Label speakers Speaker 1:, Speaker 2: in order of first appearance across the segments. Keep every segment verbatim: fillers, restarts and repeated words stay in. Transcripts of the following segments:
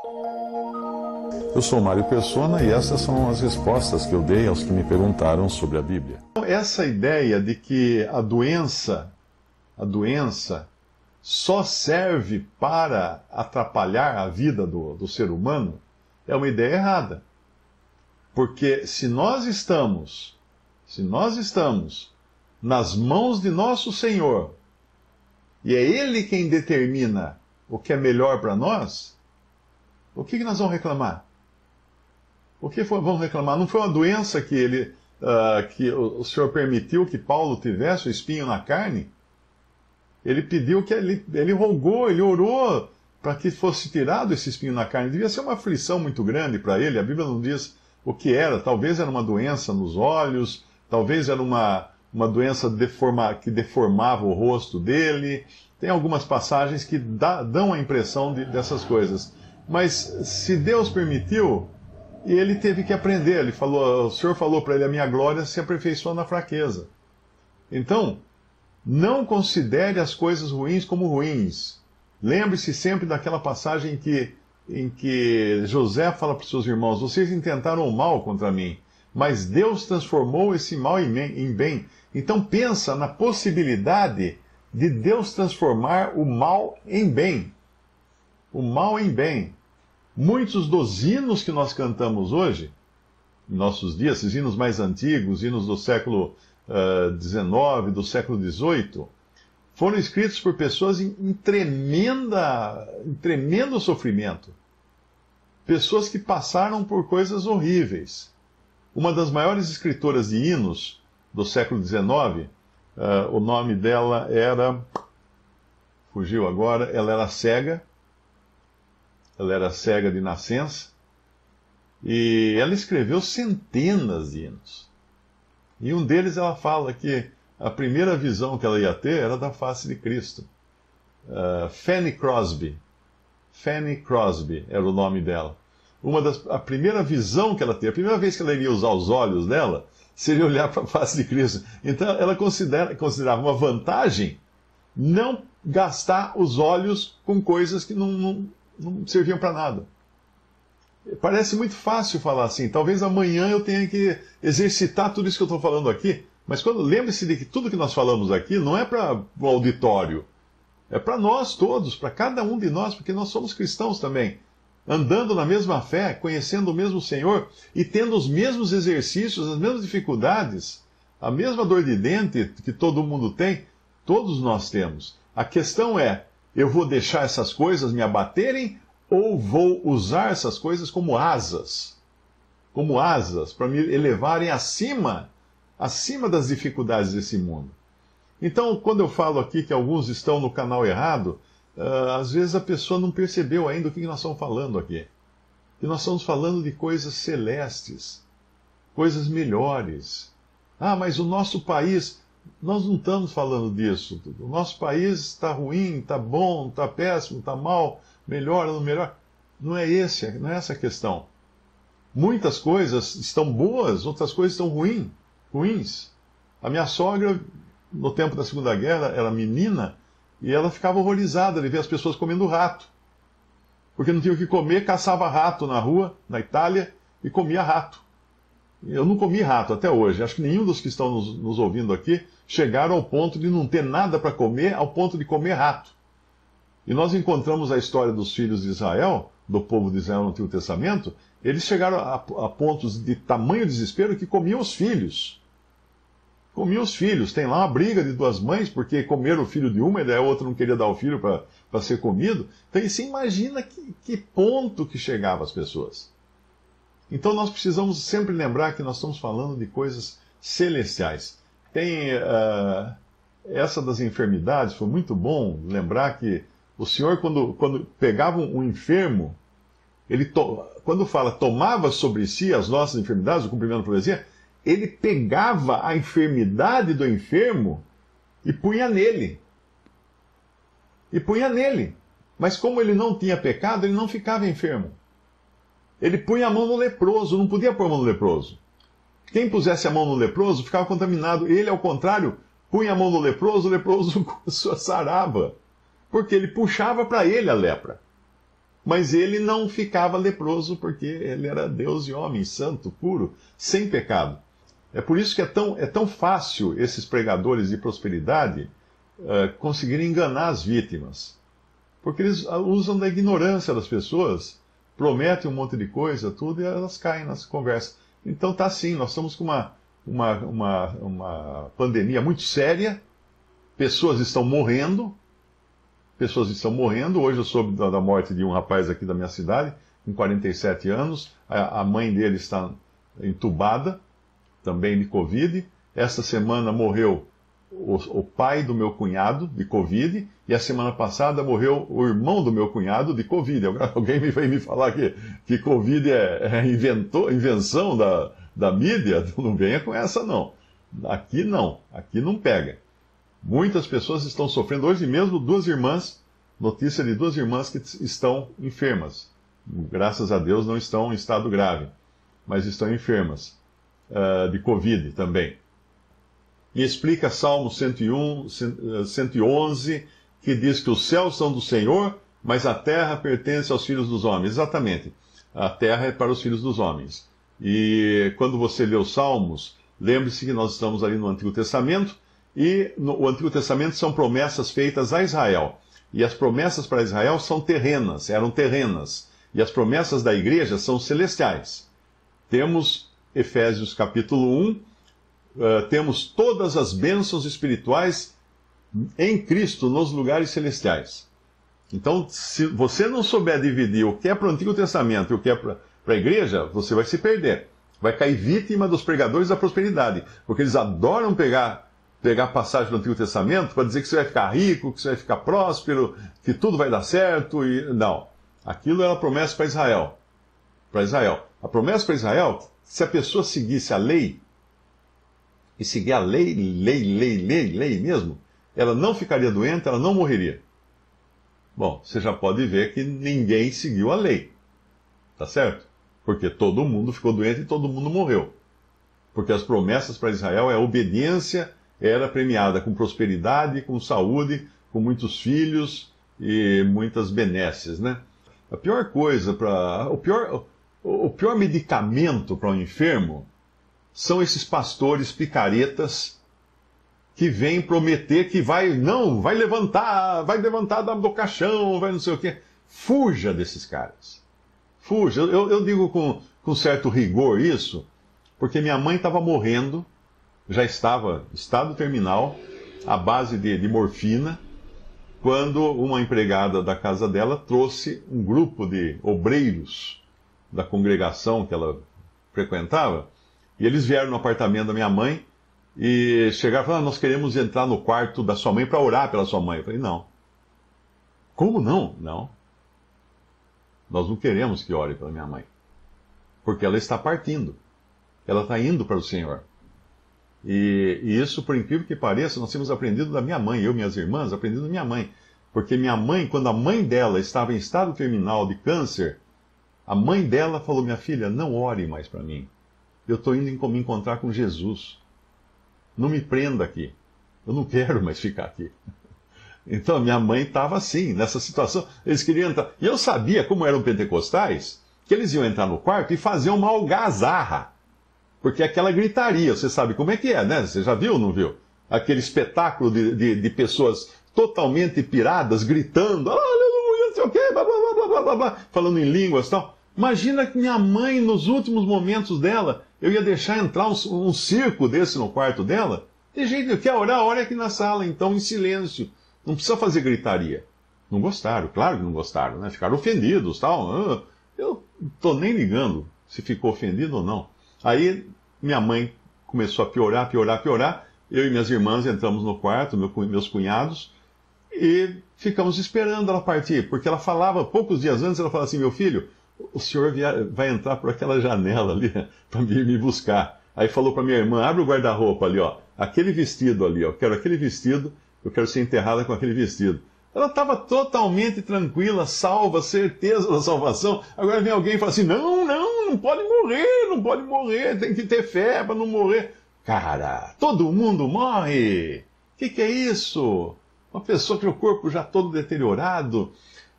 Speaker 1: Eu sou Mário Persona e essas são as respostas que eu dei aos que me perguntaram sobre a Bíblia.
Speaker 2: Essa ideia de que a doença, a doença só serve para atrapalhar a vida do, do ser humano é uma ideia errada. Porque se nós estamos, se nós estamos nas mãos de nosso Senhor, e é Ele quem determina o que é melhor para nós, o que, que nós vamos reclamar? O que foi, vamos reclamar? Não foi uma doença que, ele, uh, que o, o Senhor permitiu que Paulo tivesse o espinho na carne? Ele pediu que ele, ele rogou, ele orou para que fosse tirado esse espinho na carne. Devia ser uma aflição muito grande para ele. A Bíblia não diz o que era. Talvez era uma doença nos olhos, talvez era uma, uma doença deforma, que deformava o rosto dele. Tem algumas passagens que dá, dão a impressão de, dessas coisas. Mas se Deus permitiu, ele teve que aprender. Ele falou, o Senhor falou para ele, a minha glória se aperfeiçoa na fraqueza. Então, não considere as coisas ruins como ruins. Lembre-se sempre daquela passagem em que, em que José fala para os seus irmãos, vocês intentaram o mal contra mim, mas Deus transformou esse mal em bem. Então pensa na possibilidade de Deus transformar o mal em bem. O mal em bem. Muitos dos hinos que nós cantamos hoje, em nossos dias, esses hinos mais antigos, hinos do século dezenove, uh, do século dezoito, foram escritos por pessoas em, em, tremenda, em tremendo sofrimento. Pessoas que passaram por coisas horríveis. Uma das maiores escritoras de hinos do século dezenove, uh, o nome dela era... Fugiu agora, ela era cega. Ela era cega de nascença, e ela escreveu centenas de hinos. E um deles ela fala que a primeira visão que ela ia ter era da face de Cristo. Uh, Fanny Crosby. Fanny Crosby era o nome dela. Uma das, a primeira visão que ela teve, a primeira vez que ela iria usar os olhos dela, seria olhar para a face de Cristo. Então ela considera, considerava uma vantagem não gastar os olhos com coisas que não... não não serviam para nada. Parece muito fácil falar assim. Talvez amanhã eu tenha que exercitar tudo isso que eu estou falando aqui. Mas quando lembre-se de que tudo que nós falamos aqui não é para o auditório. É para nós todos, para cada um de nós, porque nós somos cristãos também. Andando na mesma fé, conhecendo o mesmo Senhor e tendo os mesmos exercícios, as mesmas dificuldades, a mesma dor de dente que todo mundo tem, todos nós temos. A questão é, eu vou deixar essas coisas me abaterem ou vou usar essas coisas como asas? Como asas para me elevarem acima, acima das dificuldades desse mundo. Então, quando eu falo aqui que alguns estão no canal errado, uh, às vezes a pessoa não percebeu ainda o que nós estamos falando aqui. Que nós estamos falando de coisas celestes, coisas melhores. Ah, mas o nosso país... Nós não estamos falando disso. O nosso país está ruim, está bom, está péssimo, está mal, melhora, não melhora. Não é esse, não é essa a questão. Muitas coisas estão boas, outras coisas estão ruim, ruins. A minha sogra, no tempo da Segunda Guerra, era menina e ela ficava horrorizada de ver as pessoas comendo rato. Porque não tinha o que comer, caçava rato na rua, na Itália, e comia rato. Eu não comi rato até hoje. Acho que nenhum dos que estão nos, nos ouvindo aqui chegaram ao ponto de não ter nada para comer, ao ponto de comer rato. E nós encontramos a história dos filhos de Israel, do povo de Israel no Antigo Testamento. Eles chegaram a, a pontos de tamanho desespero que comiam os filhos. Comiam os filhos. Tem lá uma briga de duas mães, porque comeram o filho de uma e a outra não queria dar o filho para ser comido. Então você imagina que, que ponto que chegavam as pessoas. Então nós precisamos sempre lembrar que nós estamos falando de coisas celestiais. Tem uh, essa das enfermidades, foi muito bom lembrar que o Senhor, quando, quando pegava um enfermo, ele to, quando fala tomava sobre si as nossas enfermidades, o cumprimento da profecia, ele pegava a enfermidade do enfermo e punha nele. E punha nele. Mas como ele não tinha pecado, ele não ficava enfermo. Ele punha a mão no leproso, não podia pôr a mão no leproso. Quem pusesse a mão no leproso ficava contaminado. Ele, ao contrário, punha a mão no leproso, o leproso sarava. Porque ele puxava para ele a lepra. Mas ele não ficava leproso porque ele era Deus e homem, santo, puro, sem pecado. É por isso que é tão, é tão fácil esses pregadores de prosperidade uh, conseguirem enganar as vítimas. Porque eles usam da ignorância das pessoas, prometem um monte de coisa, tudo, e elas caem nas conversas. Então tá assim, nós estamos com uma, uma, uma, uma pandemia muito séria, pessoas estão morrendo, pessoas estão morrendo. Hoje eu soube da, da morte de um rapaz aqui da minha cidade, com quarenta e sete anos, a, a mãe dele está entubada, também de Covid. Esta semana morreu o, o pai do meu cunhado de Covid, e a semana passada morreu o irmão do meu cunhado de Covid. Alguém me veio me falar que, que Covid é, é inventou, invenção da, da mídia? Não venha com essa, não. Aqui não, aqui não pega. Muitas pessoas estão sofrendo. Hoje mesmo, duas irmãs, notícia de duas irmãs que estão enfermas. Graças a Deus não estão em estado grave, mas estão enfermas uh, de Covid também. E explica Salmo cento e um, cento e onze, que diz que os céus são do Senhor, mas a terra pertence aos filhos dos homens. Exatamente. A terra é para os filhos dos homens. E quando você lê os Salmos, lembre-se que nós estamos ali no Antigo Testamento, e no, o Antigo Testamento são promessas feitas a Israel. E as promessas para Israel são terrenas, eram terrenas. E as promessas da igreja são celestiais. Temos Efésios capítulo um, uh, temos todas as bênçãos espirituais em Cristo nos lugares celestiais. Então, se você não souber dividir o que é para o Antigo Testamento e o que é para a igreja, você vai se perder. Vai cair vítima dos pregadores da prosperidade, porque eles adoram pegar, pegar passagem do Antigo Testamento para dizer que você vai ficar rico, que você vai ficar próspero, que tudo vai dar certo. E não. Aquilo era a promessa para Israel. Para Israel. A promessa para Israel, se a pessoa seguisse a lei, e seguir a lei, lei, lei, lei, lei mesmo, ela não ficaria doente, ela não morreria. Bom, você já pode ver que ninguém seguiu a lei. Tá certo? Porque todo mundo ficou doente e todo mundo morreu. Porque as promessas para Israel, a obediência era premiada com prosperidade, com saúde, com muitos filhos e muitas benesses, né? A pior coisa para... O pior, o pior medicamento para um enfermo são esses pastores picaretas que vêm prometer que vai, não, vai levantar, vai levantar do caixão, vai não sei o quê. Fuja desses caras. Fuja. Eu, eu digo com, com certo rigor isso, porque minha mãe estava morrendo, já estava em estado terminal, à base de, de morfina, quando uma empregada da casa dela trouxe um grupo de obreiros da congregação que ela frequentava, e eles vieram no apartamento da minha mãe e chegaram e falaram: ah, nós queremos entrar no quarto da sua mãe para orar pela sua mãe. Eu falei: não. Como não? Não. Nós não queremos que ore pela minha mãe, porque ela está partindo. Ela está indo para o Senhor. E, e isso, por incrível que pareça, nós temos aprendido da minha mãe, eu e minhas irmãs, aprendido da minha mãe. Porque minha mãe, quando a mãe dela estava em estado terminal de câncer, a mãe dela falou: minha filha, não ore mais para mim. Eu estou indo me encontrar com Jesus. Não me prenda aqui. Eu não quero mais ficar aqui. Então, minha mãe estava assim, nessa situação. Eles queriam entrar. E eu sabia, como eram pentecostais, que eles iam entrar no quarto e fazer uma algazarra. Porque aquela gritaria, você sabe como é que é, né? Você já viu ou não viu? Aquele espetáculo de, de, de pessoas totalmente piradas, gritando, aleluia, não sei o quê, blá, blá, blá, blá, blá, blá, falando em línguas e tal. Imagina que minha mãe, nos últimos momentos dela, eu ia deixar entrar um, um circo desse no quarto dela? De jeito que quer orar, ora aqui na sala, então, em silêncio. Não precisa fazer gritaria. Não gostaram, claro que não gostaram, né? Ficaram ofendidos, tal. Eu não estou nem ligando se ficou ofendido ou não. Aí minha mãe começou a piorar, piorar, piorar. Eu e minhas irmãs entramos no quarto, meu, meus cunhados, e ficamos esperando ela partir. Porque ela falava, poucos dias antes, ela falava assim: meu filho, o senhor vai entrar por aquela janela ali para vir me buscar. Aí falou para minha irmã: abre o guarda-roupa ali, ó. Aquele vestido ali, ó. Eu quero aquele vestido, eu quero ser enterrada com aquele vestido. Ela estava totalmente tranquila, salva, certeza da salvação. Agora vem alguém e fala assim: não, não, não pode morrer, não pode morrer, tem que ter fé para não morrer. Cara, todo mundo morre. O que, que é isso? Uma pessoa que o corpo já todo deteriorado.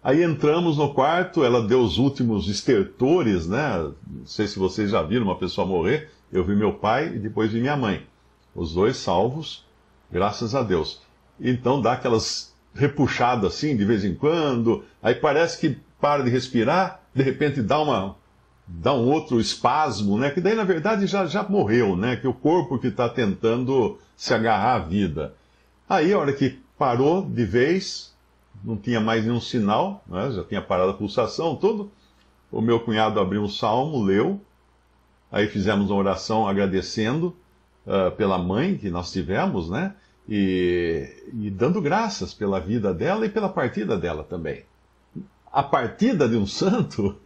Speaker 2: Aí entramos no quarto, ela deu os últimos estertores, né? Não sei se vocês já viram uma pessoa morrer. Eu vi meu pai e depois vi minha mãe. Os dois salvos, graças a Deus. Então dá aquelas repuxadas assim, de vez em quando. Aí parece que para de respirar, de repente dá uma... dá um outro espasmo, né? Que daí, na verdade, já, já morreu, né? Que o corpo que está tentando se agarrar à vida. Aí, a hora que parou de vez, não tinha mais nenhum sinal, né? Já tinha parado a pulsação, tudo. O meu cunhado abriu um salmo, leu. Aí fizemos uma oração agradecendo uh, pela mãe que nós tivemos, né? E, e dando graças pela vida dela e pela partida dela também. A partida de um santo,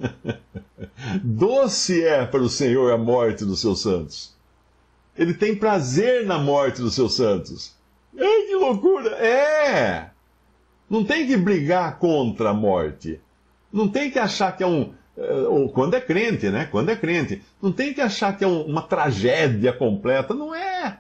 Speaker 2: doce é para o Senhor a morte dos seus santos. Ele tem prazer na morte dos seus santos. Ai, que loucura! É! Não tem que brigar contra a morte. Não tem que achar que é um... Ou quando é crente, né? Quando é crente. Não tem que achar que é um, uma tragédia completa. Não é.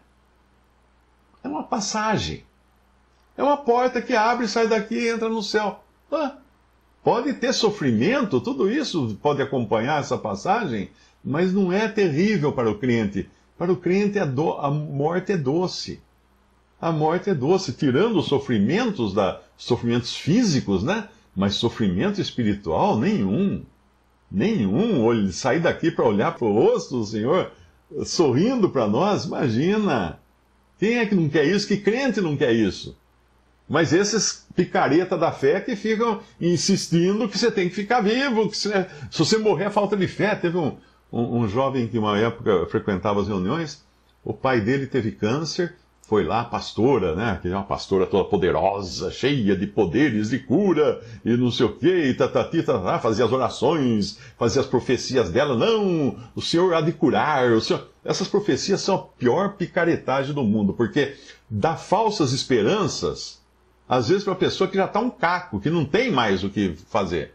Speaker 2: É uma passagem. É uma porta que abre, sai daqui e entra no céu. Ah, pode ter sofrimento, tudo isso pode acompanhar essa passagem, mas não é terrível para o crente. Para o crente a, do, a morte é doce. A morte é doce, tirando os sofrimentos, da, sofrimentos físicos, né? Mas sofrimento espiritual, nenhum. Nenhum. Ele sair daqui para olhar para o rosto do Senhor, sorrindo para nós, imagina. Quem é que não quer isso? Que crente não quer isso? Mas esses picareta da fé que ficam insistindo que você tem que ficar vivo, que você, se você morrer é falta de fé. Teve um, um, um jovem que uma época frequentava as reuniões, o pai dele teve câncer, foi lá a pastora, né, que é uma pastora toda poderosa, cheia de poderes de cura, e não sei o quê, e tatati, tatá, fazia as orações, fazia as profecias dela. Não, o Senhor há de curar, o Senhor... Essas profecias são a pior picaretagem do mundo, porque dá falsas esperanças, às vezes para a pessoa que já está um caco, que não tem mais o que fazer.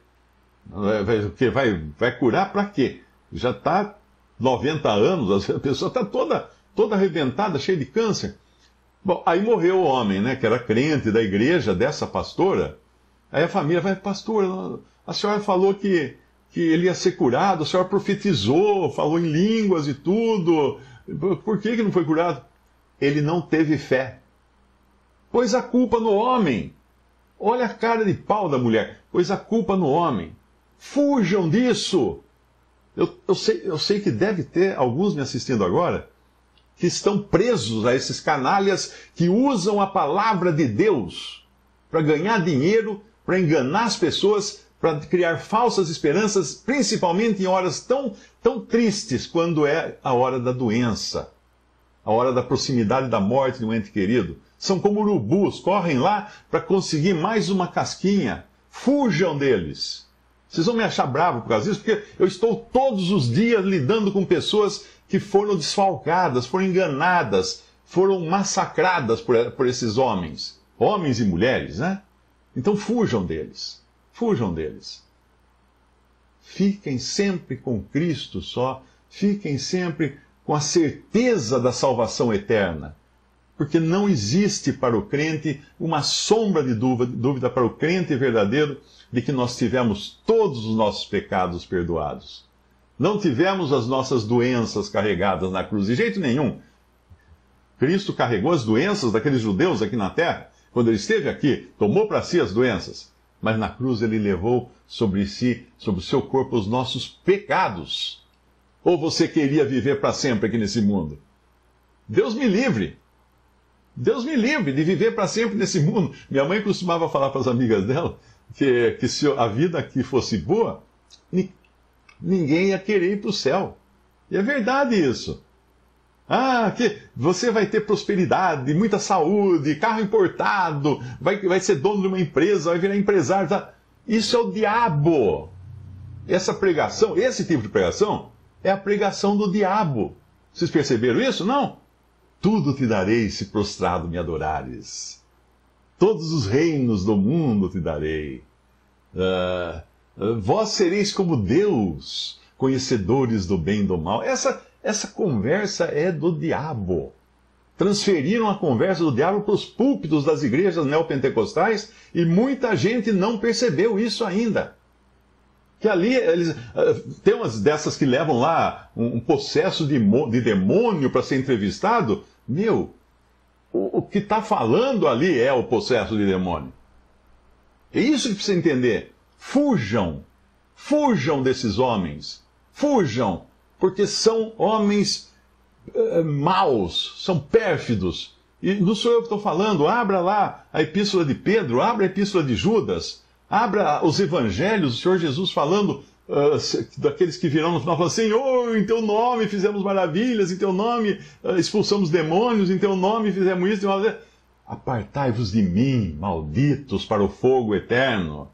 Speaker 2: Vai, vai, vai curar para quê? Já está noventa anos, a pessoa está toda, toda arrebentada, cheia de câncer. Bom, aí morreu o homem, né, que era crente da igreja dessa pastora. Aí a família vai, pastor, a senhora falou que, que ele ia ser curado, a senhora profetizou, falou em línguas e tudo. Por que, que não foi curado? Ele não teve fé. Pôs a culpa no homem. Olha a cara de pau da mulher. Pôs a culpa no homem. Fujam disso. Eu, eu, sei, eu sei que deve ter alguns me assistindo agora que estão presos a esses canalhas que usam a palavra de Deus para ganhar dinheiro, para enganar as pessoas, para criar falsas esperanças, principalmente em horas tão, tão tristes, quando é a hora da doença, a hora da proximidade da morte de um ente querido. São como urubus, correm lá para conseguir mais uma casquinha. Fujam deles. Vocês vão me achar bravo por causa disso, porque eu estou todos os dias lidando com pessoas que foram desfalcadas, foram enganadas, foram massacradas por, por esses homens. Homens e mulheres, né? Então fujam deles. Fujam deles. Fiquem sempre com Cristo só. Fiquem sempre com a certeza da salvação eterna. Porque não existe para o crente uma sombra de dúvida para o crente verdadeiro de que nós tivemos todos os nossos pecados perdoados. Não tivemos as nossas doenças carregadas na cruz, de jeito nenhum. Cristo carregou as doenças daqueles judeus aqui na terra, quando ele esteve aqui, tomou para si as doenças, mas na cruz ele levou sobre si, sobre o seu corpo, os nossos pecados. Ou você queria viver para sempre aqui nesse mundo? Deus me livre! Deus me livre de viver para sempre nesse mundo. Minha mãe costumava falar para as amigas dela que, que se a vida aqui fosse boa, ninguém ia querer ir para o céu. E é verdade isso. Ah, que você vai ter prosperidade, muita saúde, carro importado, vai, vai ser dono de uma empresa, vai virar empresário. Tá? Isso é o diabo. Essa pregação, esse tipo de pregação, é a pregação do diabo. Vocês perceberam isso? Não? Tudo te darei se prostrado me adorares. Todos os reinos do mundo te darei. Uh, uh, vós sereis como Deus, conhecedores do bem e do mal. Essa, essa conversa é do diabo. transferiram a conversa do diabo para os púlpitos das igrejas neopentecostais e muita gente não percebeu isso ainda. Que ali, eles, tem umas dessas que levam lá um, um processo de, de demônio para ser entrevistado. Meu, o, o que está falando ali é o processo de demônio. É isso que precisa entender. Fujam, fujam desses homens, fujam, porque são homens uh, maus, são pérfidos. E não sou eu que estou falando, abra lá a epístola de Pedro, abra a epístola de Judas, abra os evangelhos, o Senhor Jesus falando uh, daqueles que virão no final, falando, Senhor, em teu nome fizemos maravilhas, em teu nome uh, expulsamos demônios, em teu nome fizemos isso. Apartai-vos de mim, malditos, para o fogo eterno.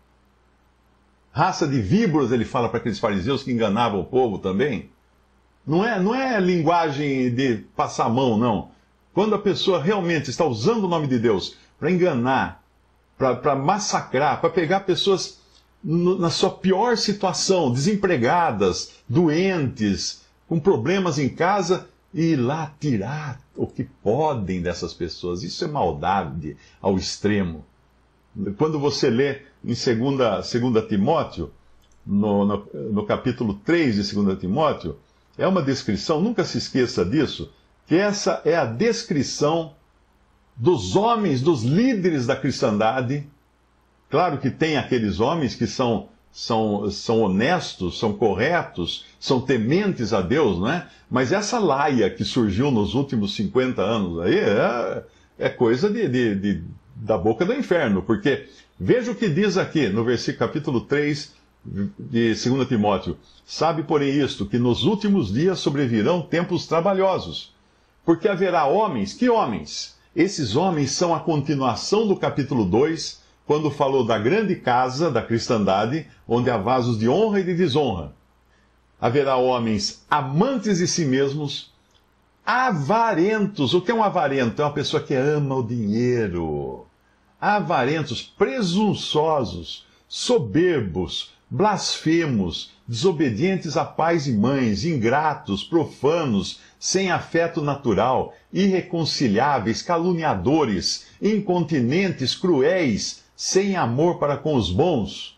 Speaker 2: Raça de víboras, ele fala para aqueles fariseus que enganavam o povo também. Não é, não é linguagem de passar a mão, não. Quando a pessoa realmente está usando o nome de Deus para enganar, para massacrar, para pegar pessoas no, na sua pior situação, desempregadas, doentes, com problemas em casa, e ir lá tirar o que podem dessas pessoas. Isso é maldade ao extremo. Quando você lê em dois Timóteo, no, no, no capítulo três de dois Timóteo, é uma descrição, nunca se esqueça disso, que essa é a descrição dos homens, dos líderes da cristandade. Claro que tem aqueles homens que são, são, são honestos, são corretos, são tementes a Deus, não é? Mas essa laia que surgiu nos últimos cinquenta anos aí é, é coisa de, de, de, da boca do inferno, porque veja o que diz aqui no versículo capítulo três de dois Timóteo. Sabe, porém, isto, que nos últimos dias sobrevirão tempos trabalhosos, porque haverá homens, que homens? Esses homens são a continuação do capítulo dois, quando falou da grande casa da cristandade, onde há vasos de honra e de desonra. Haverá homens amantes de si mesmos, avarentos. O que é um avarento? É uma pessoa que ama o dinheiro. Avarentos, presunçosos, soberbos, blasfemos, desobedientes a pais e mães, ingratos, profanos, sem afeto natural, irreconciliáveis, caluniadores, incontinentes, cruéis, sem amor para com os bons,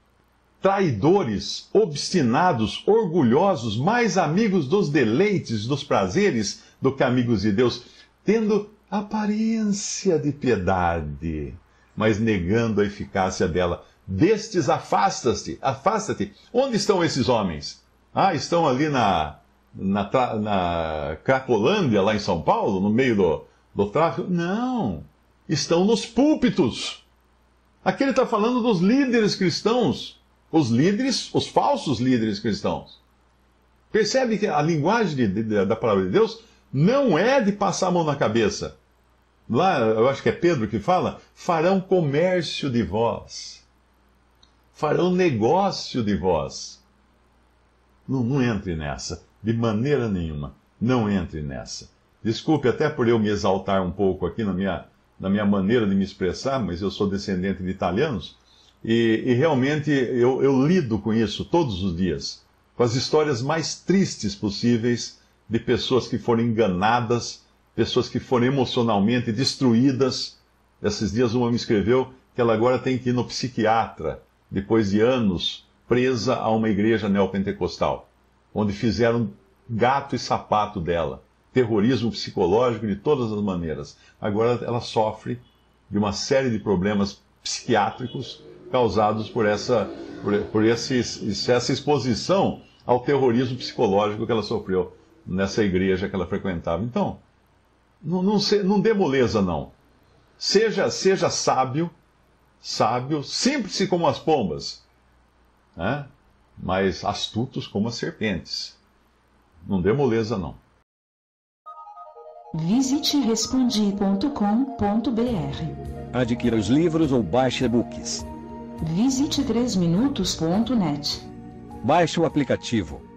Speaker 2: traidores, obstinados, orgulhosos, mais amigos dos deleites, dos prazeres, do que amigos de Deus, tendo aparência de piedade, mas negando a eficácia dela. Destes afasta-te, afasta-te. Onde estão esses homens? Ah, estão ali na, na, na Cracolândia, lá em São Paulo, no meio do, do tráfico? Não, estão nos púlpitos. Aqui ele está falando dos líderes cristãos, os líderes, os falsos líderes cristãos. Percebe que a linguagem de, de, da palavra de Deus não é de passar a mão na cabeça. Lá, eu acho que é Pedro que fala, farão comércio de vós. Farão negócio de vós. Não, não entre nessa, de maneira nenhuma. Não entre nessa. Desculpe até por eu me exaltar um pouco aqui na minha, na minha maneira de me expressar, mas eu sou descendente de italianos, e, e realmente eu, eu lido com isso todos os dias, com as histórias mais tristes possíveis de pessoas que foram enganadas, pessoas que foram emocionalmente destruídas. Esses dias uma me escreveu que ela agora tem que ir no psiquiatra, depois de anos presa a uma igreja neopentecostal, onde fizeram gato e sapato dela, terrorismo psicológico de todas as maneiras. Agora ela sofre de uma série de problemas psiquiátricos causados por essa, por, por esse, essa exposição ao terrorismo psicológico que ela sofreu nessa igreja que ela frequentava. Então, não, não, se, não dê moleza, não. Seja, seja sábio, sábio, simples como as pombas, né? Mas astutos como as serpentes. Não dê moleza, não.
Speaker 3: Visite respondi ponto com ponto br.
Speaker 4: Adquira os livros ou baixe e-books.
Speaker 3: Visite três minutos ponto net.
Speaker 4: Baixe o aplicativo.